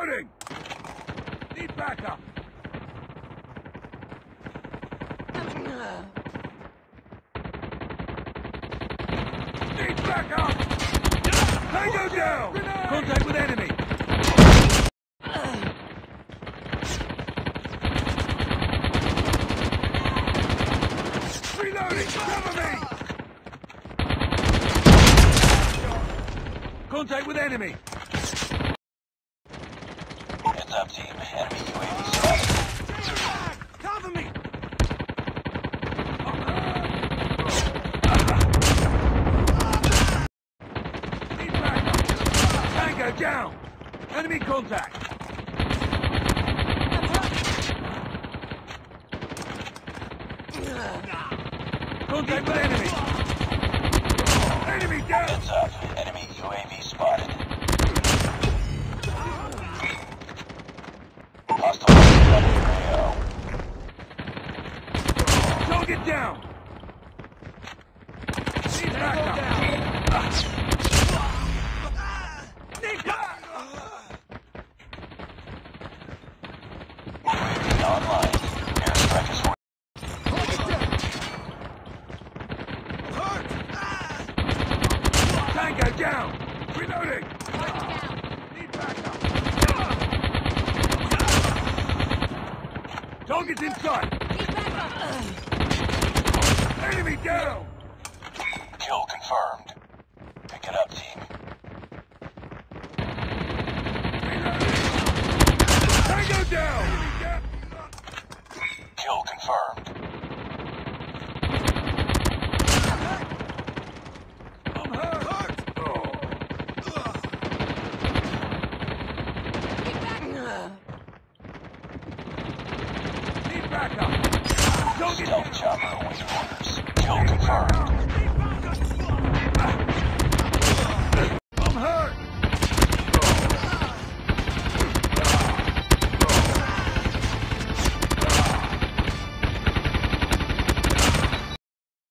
Reloading! Need backup! Need backup! Tango down! Contact with enemy! Reloading! Cover me! Contact with enemy! Heads up, team. Enemy UAV spotted. Cover me! Need backup! Tango down! Enemy contact! Contact with enemy! Enemy down! Heads up. Enemy UAV spotted. Hostile AO. Target down! Need backup! Need backup! UAV online. Airstrike is Tango down! Reloading! Need backup! Target's in sight! Enemy down! kill confirmed. Pick it up, team. Tango down! Kill confirmed. I'm hurt! Need backup! Target Stealth chopper awaiting orders. Kill confirmed.